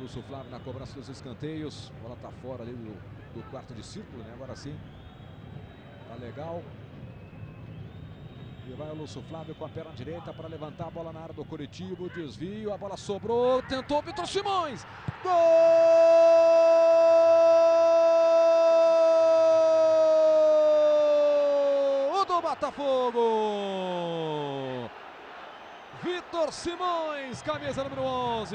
Lúcio Flávio na cobrança dos escanteios. A bola tá fora ali do quarto de círculo, né? Agora sim. Tá legal. E vai o Lúcio Flávio com a perna direita para levantar a bola na área do Coritiba. Desvio, a bola sobrou. Tentou o Vitor Simões. Gol do Botafogo. Vitor Simões, camisa número 11.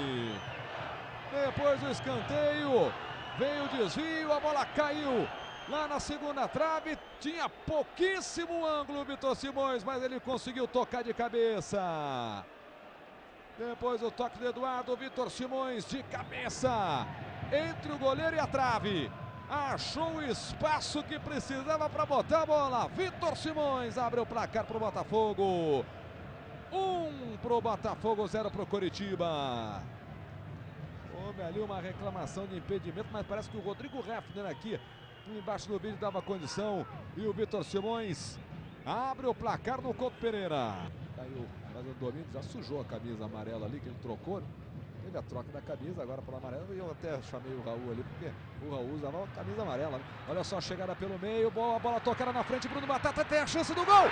Depois do escanteio, veio o desvio, a bola caiu lá na segunda trave. Tinha pouquíssimo ângulo o Vitor Simões, mas ele conseguiu tocar de cabeça. Depois o toque de Eduardo, Vitor Simões de cabeça entre o goleiro e a trave. Achou o espaço que precisava para botar a bola. Vitor Simões abre o placar para o Botafogo. 1 para o Botafogo, 0 para o Coritiba. Houve ali uma reclamação de impedimento, mas parece que o Rodrigo Refner aqui embaixo do vídeo dava condição. E o Vitor Simões abre o placar no Couto Pereira. Caiu fazendo domínio, já sujou a camisa amarela ali que ele trocou. Teve a troca da camisa agora para amarela. E eu até chamei o Raul ali, porque o Raul usava a camisa amarela, né? Olha só a chegada pelo meio, boa bola tocada na frente. Bruno Batata tem a chance do gol.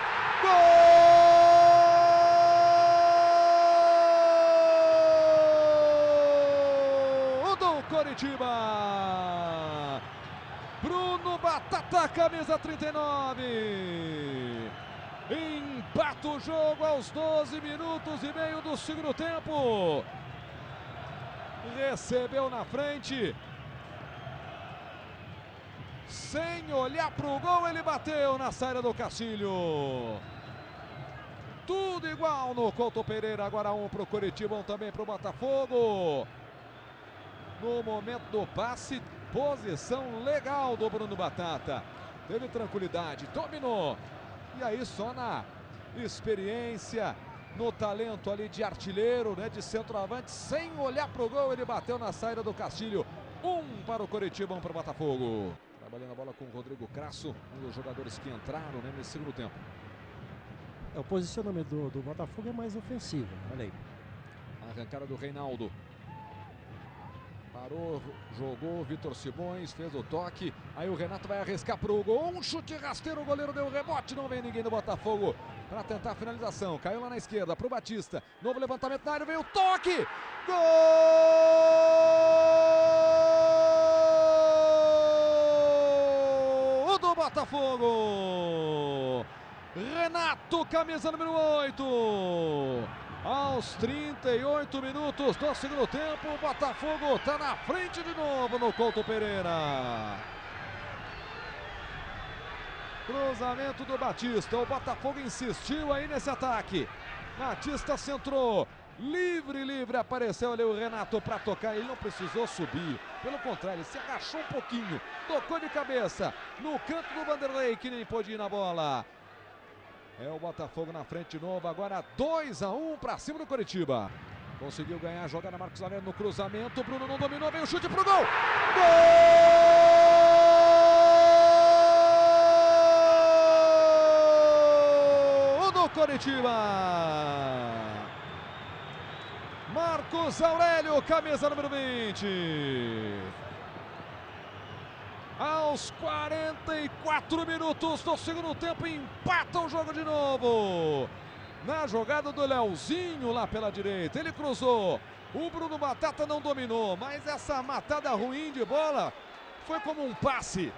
Gol do Coritiba. Bruno Batata, camisa 39. Empata o jogo aos 12 minutos e meio do segundo tempo. Recebeu na frente. Sem olhar para o gol, ele bateu na saída do Castilho. Tudo igual no Couto Pereira. Agora 1 para o Coritiba, 1 também para o Botafogo. No momento do passe, posição legal do Bruno Batata. Teve tranquilidade, dominou. E aí só na experiência, no talento ali de artilheiro, né, de centroavante, sem olhar para o gol, ele bateu na saída do Castilho. 1 para o Coritiba, 1 para o Botafogo. Trabalhando a bola com o Rodrigo Crasso, um dos jogadores que entraram, né, nesse segundo tempo. O posicionamento do Botafogo é mais ofensivo, olha aí. Arrancada do Reinaldo. Parou, jogou, Vitor Simões fez o toque. Aí o Renato vai arriscar pro gol. Um chute rasteiro, o goleiro deu rebote. Não vem ninguém do Botafogo para tentar a finalização. Caiu lá na esquerda pro Batista. Novo levantamento na área, veio o toque. Gol do Botafogo. Renato, camisa número 8. Aos 38 minutos do segundo tempo, o Botafogo está na frente de novo no Couto Pereira. Cruzamento do Batista, o Botafogo insistiu aí nesse ataque. Batista centrou, livre, apareceu ali o Renato para tocar, ele não precisou subir. Pelo contrário, ele se agachou um pouquinho, tocou de cabeça no canto do Vanderlei, que nem pôde ir na bola. É o Botafogo na frente de novo, agora 2-1 para cima do Coritiba. Conseguiu ganhar a jogada, Marcos Aurélio no cruzamento, Bruno não dominou, veio o chute pro gol. Gol do Coritiba. Marcos Aurélio, camisa número 20. Aos 44 minutos do segundo tempo, empata o jogo de novo. Na jogada do Leozinho lá pela direita, ele cruzou. O Bruno Batata não dominou, mas essa matada ruim de bola foi como um passe.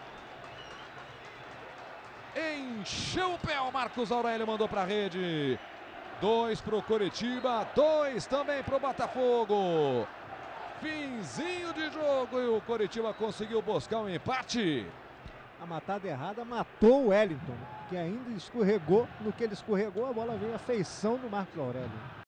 Encheu o pé, o Marcos Aurélio mandou para a rede. 2 para o Coritiba, 2 também para o Botafogo. Finzinho de jogo e o Coritiba conseguiu buscar um empate. A matada errada matou o Wellington, que ainda escorregou. No que ele escorregou, a bola veio à feição do Marcos Aurélio.